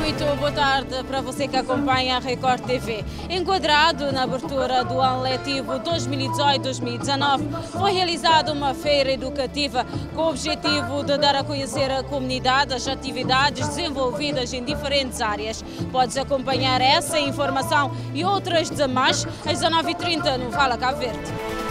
Muito boa tarde para você que acompanha a Record TV. Enquadrado na abertura do ano letivo 2018-2019, foi realizada uma feira educativa com o objetivo de dar a conhecer à comunidade as atividades desenvolvidas em diferentes áreas. Podes acompanhar essa informação e outras demais às 19h30 no Fala Cabo Verde.